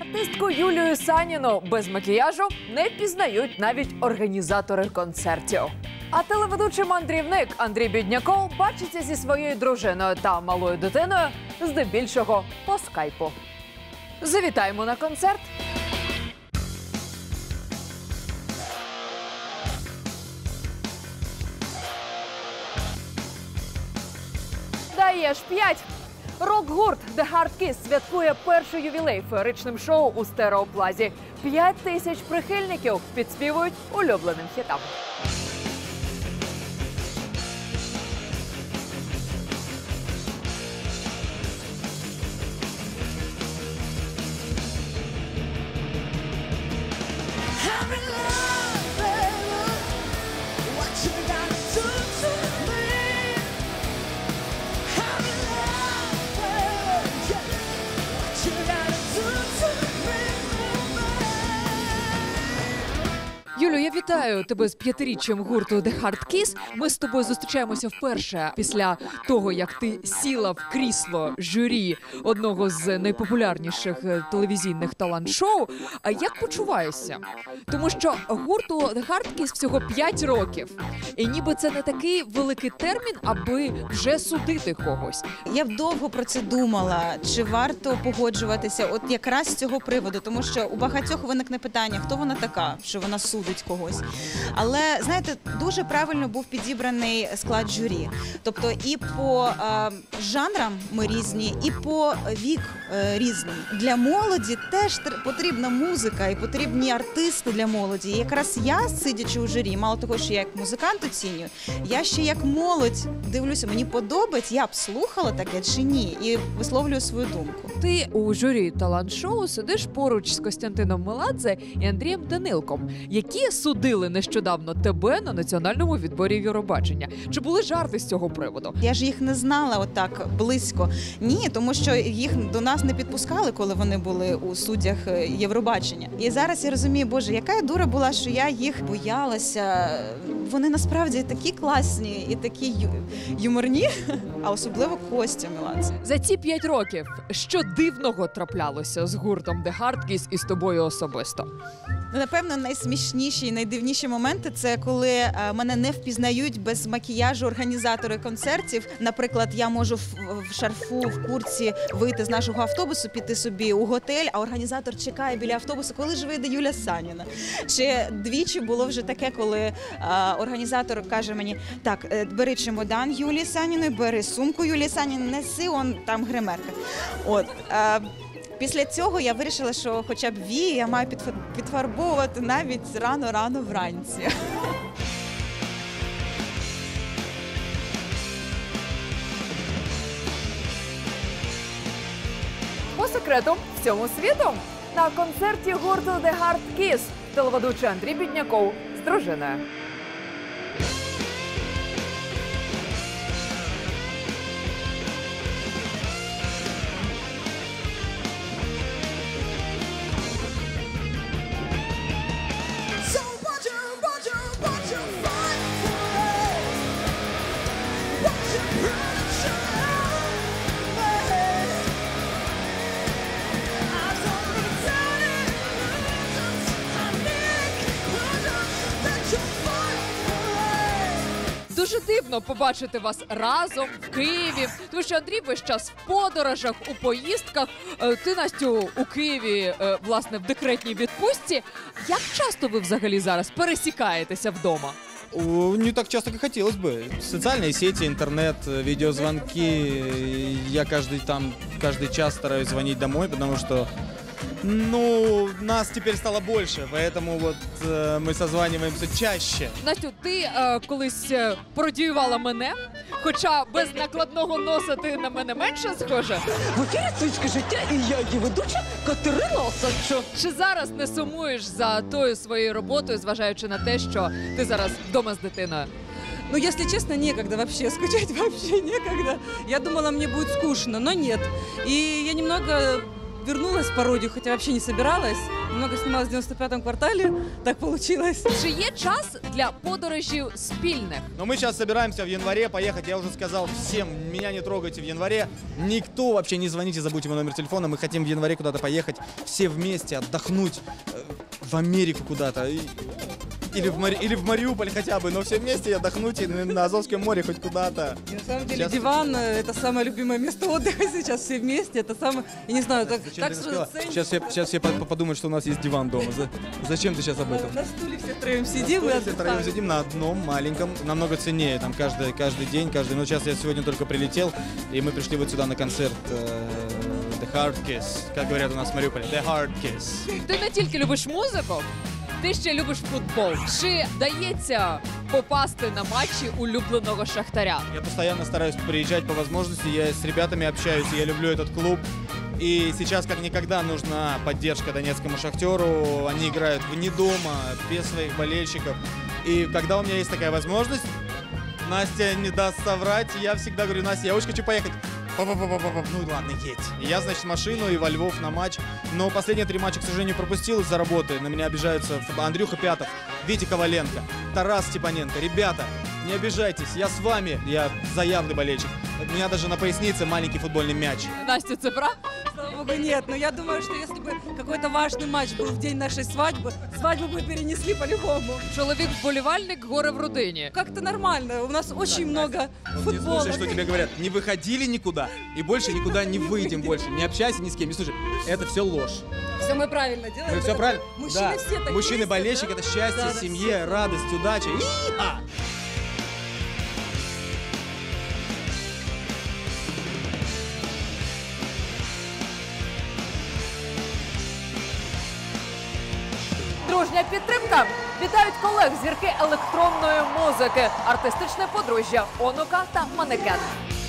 Артистку Юлію Саніну без макіяжу не пізнають навіть організатори концертів. А телеведучий мандрівник Андрій Бідняков бачиться зі своєю дружиною та малою дитиною здебільшого по скайпу. Завітаємо на концерт. Даєш 5. Рок-гурт The Hard Kiss святкує перший ювілей феєричним шоу у Стереоплазі. 5000 прихильників підспівують улюбленим хітам. Юлю, я вітаю тебе з 5-річчям гурту The Hard Kiss. Ми з тобою зустрічаємося вперше після того, як ти сіла в крісло журі одного з найпопулярніших телевізійних талант-шоу. А як почуваєшся? Тому що гурту The Hard Kiss всього 5 років. І ніби це не такий великий термін, аби вже судити когось. Я б довго про це думала, чи варто погоджуватися от якраз з цього приводу, тому що у багатьох виникне питання, хто вона така, що вона судить когось. Але, знаєте, дуже правильно був підібраний склад журі. Тобто і по жанрам ми різні, і по вік різний. Для молоді теж потрібна музика і потрібні артисти для молоді. І якраз я, сидячи у журі, мало того, що я як музикант оцінюю, я ще як молодь дивлюся, мені подобається, я б слухала таке чи ні, і висловлюю свою думку. Ти у журі талант-шоу сидиш поруч з Костянтином Меладзе і Андрієм Данилком, які судили нещодавно тебе на національному відборі Євробачення. Чи були жарти з цього приводу? Я ж їх не знала отак близько. Ні, тому що їх до нас не підпускали, коли вони були у суддях Євробачення. І зараз я розумію, боже, яка я дура була, що я їх боялася. Вони насправді такі класні і такі юморні, а особливо Костя Меладзе. За ці 5 років що дивного траплялося з гуртом The Hard Kiss і з тобою особисто? Напевно, найсмішніші і найдивніші моменти – це коли мене не впізнають без макіяжу організатори концертів. Наприклад, я можу в шарфу, в куртці вийти з нашого автобусу, піти собі у готель, а організатор чекає біля автобусу, коли ж вийде Юля Саніна. Чи двічі було вже таке, коли організатор каже мені, так, бери чемодан Юлії Саніної, бери сумку Юлії Саніної, неси, он там гримерка. От. Після цього я вирішила, що хоча б вії я маю підфарбовувати навіть рано-рано вранці. По секрету всьому світу на концерті гурту The Hard Kiss телеведучий Андрій Бідняков з дружиною. Дуже дивно побачити вас разом в Києві, тому що Андрій весь час в подорожах, у поїздках. Ти, Настю, у Києві, власне, в декретній відпустці. Як часто ви взагалі зараз пересікаєтеся вдома? Не так часто, как хотелось бы. Социальные сети, интернет, видеозвонки. Я каждый час стараюсь звонить домой, потому что нас теперь стало больше, поэтому вот мы созваниваемся чаще. Настю, ти колись пародіювала мене, хоча без накладного носа ти на мене менше схожа. В ефірі «Студентське життя» і я, її ведуча Катерина Осадчо. Чи зараз не сумуєш за тою своєю роботою, зважаючи на те, що ти зараз вдома з дитиною? Ну, если честно, некогда вообще, скучать вообще некогда. Я думала, мне будет скучно, но нет. И я немного вернулась в пародию, хотя вообще не собиралась. Много снималась в 95-м квартале, так получилось. Чи є час для подорожів спільних? Но мы сейчас собираемся в январе поехать. Я уже сказал всем, меня не трогайте в январе. Никто вообще не звоните, забудьте мой номер телефона. Мы хотим в январе куда-то поехать. Все вместе отдохнуть в Америку куда-то. Или в Мариуполь хотя бы, но все вместе отдохнуть и на Азовском море хоть куда-то. На самом деле Сейчас- диван это самое любимое место отдыха сейчас все вместе. Это самое, я не знаю, так, Зачем так ты сказала? ценится. Сейчас все подумают, что у нас есть диван дома. Зачем ты сейчас об этом? На стуле все втроем сидим и Все втроем отдыхаем. сидим на одном маленьком, намного ценнее, там каждый день, ну сейчас я сегодня только прилетел, и мы пришли вот сюда на концерт The Hard Kiss, как говорят у нас в Мариуполе, The Hard Kiss. Ти не тільки любиш музику, ти ще любиш футбол. Чи вдається попасти на матчі улюбленого Шахтаря? Я постоянно стараюсь приезжать по возможности, я с ребятами общаюсь, я люблю этот клуб. И сейчас как никогда нужна поддержка донецкому Шахтеру. Они играют вне дома, без своих болельщиков. И когда у меня есть такая возможность, Настя не даст соврать, я всегда говорю: Настя, я очень хочу поехать. Па-па-па-па-па. Ну ладно, едь. И я, значит, машину и во Львов на матч. Но последние 3 матча, к сожалению, пропустил из-за работы. На меня обижаются Андрюха Пятов, Витя Коваленко, Тарас Степаненко. Ребята, не обижайтесь, я с вами. Я заявный болельщик. У меня даже на пояснице маленький футбольный мяч. Настя, це правда? Слава богу, нет. Но я думаю, что если бы какой-то важный матч был в день нашей свадьбы, свадьбу бы перенесли по-любому. Чоловік-вболівальник, горе в родині. Как-то нормально. У нас очень много Не футбола. слушай, что тебе говорят. Не выходили никуда и больше никуда не выйдем больше. Не общайся ни с кем. Не слушай, это все ложь. Все мы правильно делаем. Мы все Это правильно? Мужчины Да. все так Мужчины-болельщик, ездят, это счастье, Да, да, семье, все. радость, удача. И-а! Дружня підтримка. Вітають колег зірки електронної музики, артистичне подружжя Онука та Манекен.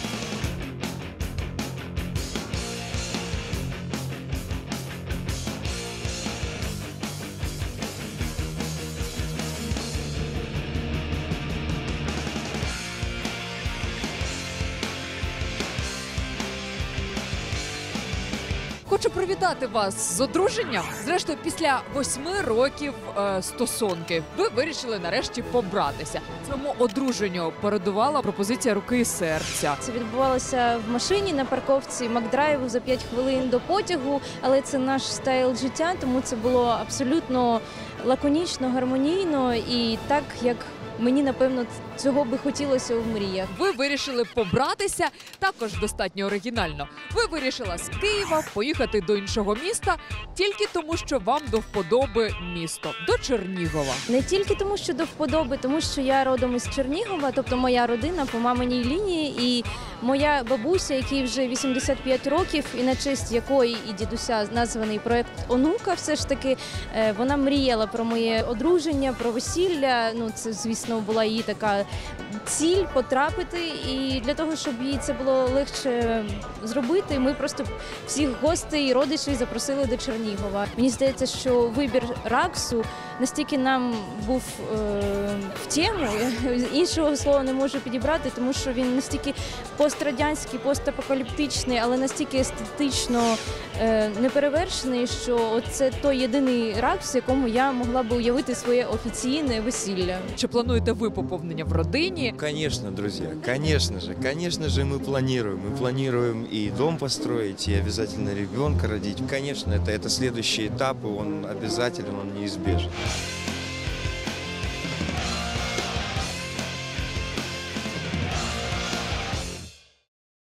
Хочу привітати вас з одруженням. Зрештою, після 8 років стосунків ви вирішили нарешті побратися. Цьому одруженню передувала пропозиція руки і серця. Це відбувалося в машині на парковці Макдрайву за 5 хвилин до потягу, але це наш стайл життя, тому це було абсолютно лаконічно, гармонійно і так, як мені, напевно, цього би хотілося в мріях. Ви вирішили побратися також достатньо оригінально. Ви вирішили з Києва поїхати до іншого міста тільки тому, що вам до вподоби місто, до Чернігова. Не тільки тому, що до вподоби, тому що я родом із Чернігова, тобто моя родина по маминій лінії, і моя бабуся, якій вже 85 років, і на честь якої і дідуся названий проект «Онука», все ж таки, вона мріяла про моє одруження, про весілля. Ну, це, звісно, була її така ціль потрапити, і для того, щоб їй це було легше зробити, ми просто всіх гостей і родичів запросили до Чернігова. Мені здається, що вибір Раксу настільки нам був в тему, іншого слова не можу підібрати, тому що він настільки пострадянський, постапокаліптичний, але настільки естетично неперевершений, що це той єдиний Ракс, в якому я могла би уявити своє офіційне весілля. Чи плануєте ви поповнення в родині? Конечно, друзья, конечно же мы планируем. Мы планируем и дом построить, и обязательно ребенка родить. Конечно, это следующий этап, и он обязателен, он неизбежен.